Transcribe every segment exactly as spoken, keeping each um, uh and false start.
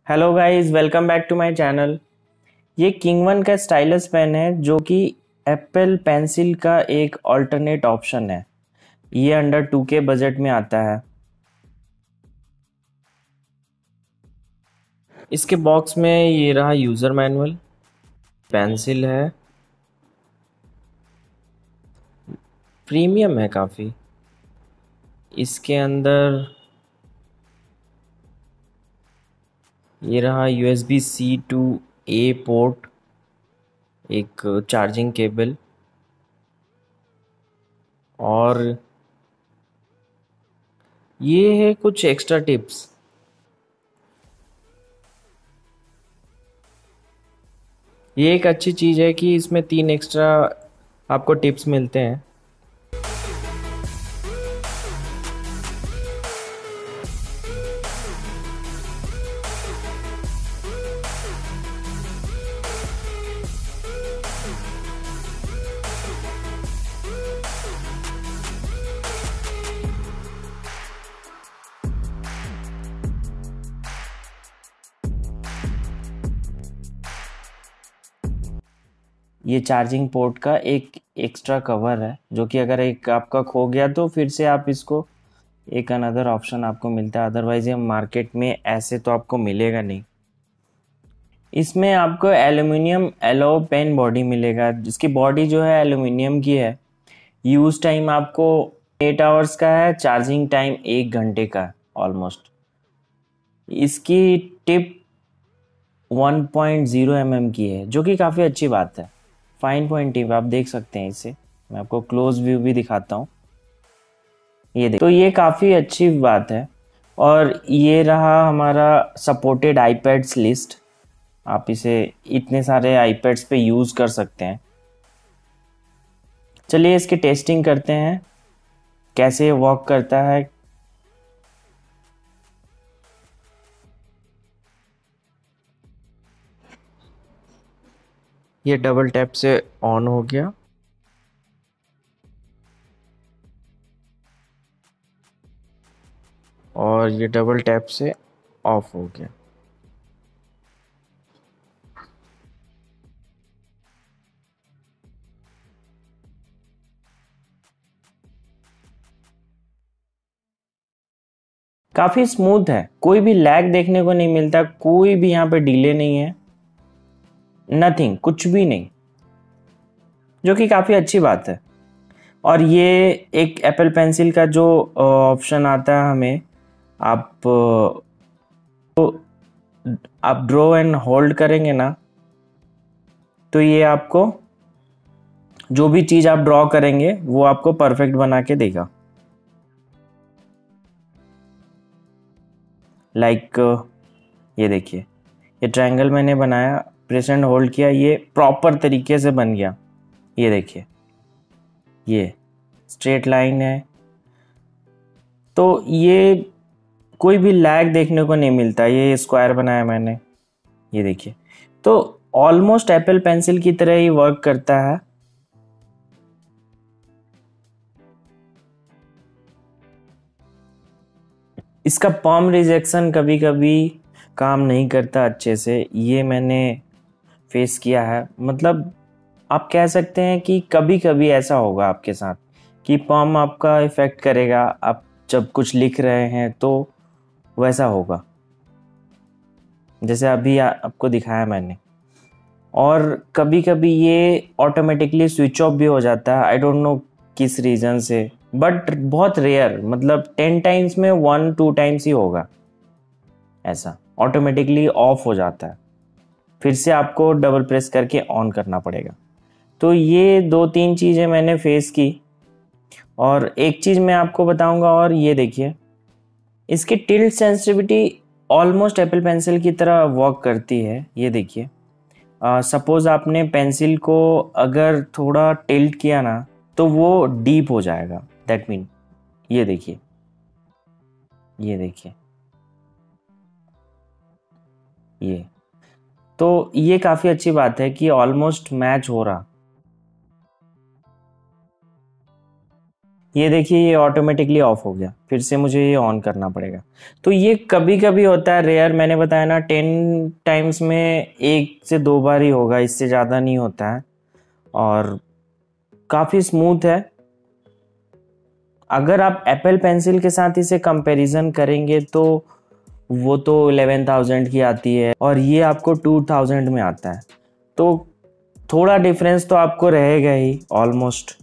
Hello guys, welcome back to my channel. ये King One का stylus pen है जो कि एप्पल पेंसिल का एक अल्टरनेट ऑप्शन है। ये अंडर टू के बजट में आता है। इसके बॉक्स में ये रहा यूज़र मैनुअल, पेंसिल है, प्रीमियम है काफ़ी। इसके अंदर ये रहा USB C to A port, एक चार्जिंग केबल और ये है कुछ एक्स्ट्रा टिप्स। ये एक अच्छी चीज़ है कि इसमें तीन एक्स्ट्रा आपको टिप्स मिलते हैं। ये चार्जिंग पोर्ट का एक एक्स्ट्रा कवर है जो कि अगर एक आपका खो गया तो फिर से आप इसको एक अनदर ऑप्शन आपको मिलता है। अदरवाइज ये मार्केट में ऐसे तो आपको मिलेगा नहीं। इसमें आपको एल्यूमिनियम एलो पेन बॉडी मिलेगा, जिसकी बॉडी जो है एल्यूमिनियम की है। यूज टाइम आपको एट आवर्स का है, चार्जिंग टाइम एक घंटे का है ऑलमोस्ट। इसकी tip one point zero M M की है जो कि काफ़ी अच्छी बात है। फाइन पॉइंट टिप आप देख सकते हैं इसे। मैं आपको क्लोज व्यू भी दिखाता हूँ। ये देख, तो ये काफ़ी अच्छी बात है। और ये रहा हमारा सपोर्टेड आईपैड्स लिस्ट। आप इसे इतने सारे आईपैड्स पे यूज़ कर सकते हैं। चलिए इसकी टेस्टिंग करते हैं, कैसे ये वर्क करता है। ये डबल टैप से ऑन हो गया और ये डबल टैप से ऑफ हो गया। काफ़ी स्मूथ है, कोई भी लैग देखने को नहीं मिलता, कोई भी यहाँ पे डिले नहीं है, नथिंग, कुछ भी नहीं, जो कि काफ़ी अच्छी बात है। और ये एक एप्पल पेंसिल का जो ऑप्शन आता है हमें, आप तो आप ड्रॉ एंड होल्ड करेंगे ना, तो ये आपको जो भी चीज़ आप ड्रॉ करेंगे वो आपको परफेक्ट बना के देगा। लाइक ये देखिए, ये ट्रायंगल मैंने बनाया, प्रेस एंड होल्ड किया, ये प्रॉपर तरीके से बन गया। ये देखिए, ये स्ट्रेट लाइन है, तो ये कोई भी लैग देखने को नहीं मिलता। ये स्क्वायर बनाया मैंने, ये देखिए, तो ऑलमोस्ट एप्पल पेंसिल की तरह ही वर्क करता है। इसका palm रिजेक्शन कभी कभी काम नहीं करता अच्छे से, ये मैंने फेस किया है। मतलब आप कह सकते हैं कि कभी कभी ऐसा होगा आपके साथ कि palm आपका इफेक्ट करेगा, आप जब कुछ लिख रहे हैं तो वैसा होगा, जैसे अभी आ, आपको दिखाया मैंने। और कभी कभी ये ऑटोमेटिकली स्विच ऑफ भी हो जाता है, आई डोंट नो किस रीज़न से, बट बहुत रेयर, मतलब टेन टाइम्स में वन टू टाइम्स ही होगा ऐसा, ऑटोमेटिकली ऑफ हो जाता है। फिर से आपको डबल प्रेस करके ऑन करना पड़ेगा। तो ये दो तीन चीज़ें मैंने फेस की। और एक चीज़ मैं आपको बताऊंगा, और ये देखिए, इसकी tilt sensitivity almost Apple pencil की तरह वर्क करती है। ये देखिए, सपोज आपने पेंसिल को अगर थोड़ा टिल्ट किया ना तो वो डीप हो जाएगा, दैट मीन ये देखिए, ये देखिए, ये तो ये काफ़ी अच्छी बात है कि ऑलमोस्ट मैच हो रहा। ये देखिए ये ऑटोमेटिकली ऑफ हो गया, फिर से मुझे ये ऑन करना पड़ेगा। तो ये कभी कभी होता है, रेयर। मैंने बताया ना टेन टाइम्स में एक से दो बार ही होगा, इससे ज़्यादा नहीं होता है। और काफ़ी स्मूथ है। अगर आप एप्पल पेंसिल के साथ इसे कंपैरिजन करेंगे तो वो तो इलेवन थाउजेंड की आती है और ये आपको टू थाउजेंड में आता है। तो थोड़ा डिफरेंस तो आपको रहेगा ही ऑलमोस्ट।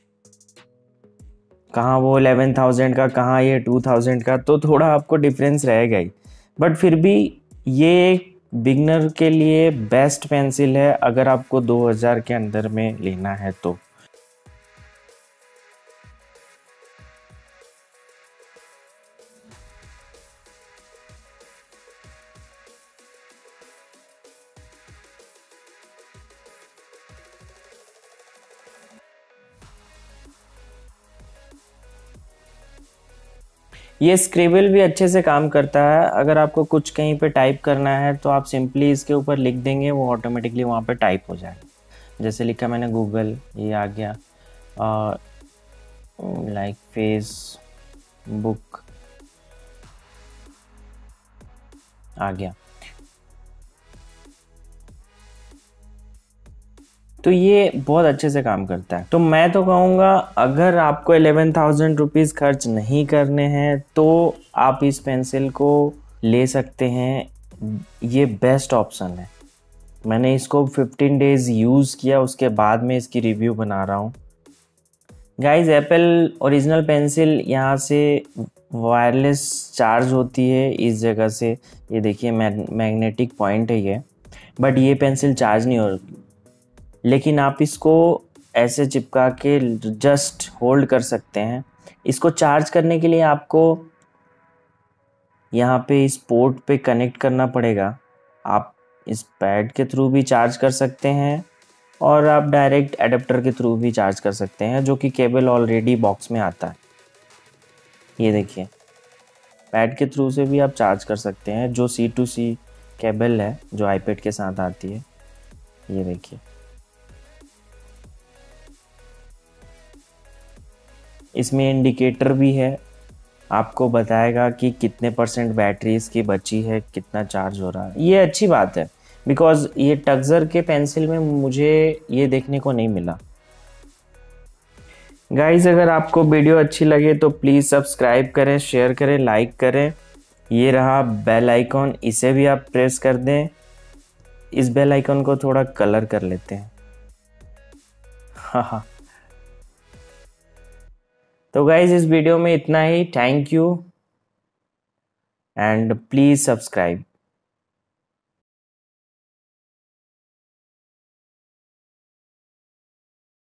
कहाँ वो इलेवन थाउजेंड का, कहाँ ये टू थाउजेंड का, तो थोड़ा आपको डिफरेंस रहेगा ही। बट फिर भी ये एक बिगनर के लिए बेस्ट पेंसिल है अगर आपको दो हज़ार के अंदर में लेना है तो। ये स्क्रिबल भी अच्छे से काम करता है। अगर आपको कुछ कहीं पे टाइप करना है तो आप सिंपली इसके ऊपर लिख देंगे, वो ऑटोमेटिकली वहाँ पे टाइप हो जाएगा। जैसे लिखा मैंने गूगल, ये आ गया। लाइक फेस बुक आ गया। तो ये बहुत अच्छे से काम करता है। तो मैं तो कहूँगा अगर आपको इलेवन थाउजेंड रुपीज़ खर्च नहीं करने हैं तो आप इस पेंसिल को ले सकते हैं। ये बेस्ट ऑप्शन है। मैंने इसको फिफ्टीन डेज़ यूज़ किया, उसके बाद में इसकी रिव्यू बना रहा हूँ। गाइस एप्पल ओरिजिनल पेंसिल यहाँ से वायरलेस चार्ज होती है इस जगह से। ये देखिए मैग्नेटिक पॉइंट है ये, बट ये पेंसिल चार्ज नहीं हो। लेकिन आप इसको ऐसे चिपका के जस्ट होल्ड कर सकते हैं। इसको चार्ज करने के लिए आपको यहाँ पे इस पोर्ट पे कनेक्ट करना पड़ेगा। आप इस पैड के थ्रू भी चार्ज कर सकते हैं और आप डायरेक्ट एडेप्टर के थ्रू भी चार्ज कर सकते हैं, जो कि केबल ऑलरेडी बॉक्स में आता है। ये देखिए पैड के थ्रू से भी आप चार्ज कर सकते हैं, जो सी टू सी केबल है जो आईपैड के साथ आती है। ये देखिए इसमें इंडिकेटर भी है, आपको बताएगा कि कितने परसेंट बैटरी इसकी बची है, कितना चार्ज हो रहा है। ये अच्छी बात है बिकॉज ये टक्सर के पेंसिल में मुझे ये देखने को नहीं मिला। गाइज अगर आपको वीडियो अच्छी लगे तो प्लीज़ सब्सक्राइब करें, शेयर करें, लाइक करें। ये रहा बेल आइकॉन, इसे भी आप प्रेस कर दें। इस बेल आइकॉन को थोड़ा कलर कर लेते हैं। हाँ हाँ। तो गाइज इस वीडियो में इतना ही। Thank you and please subscribe.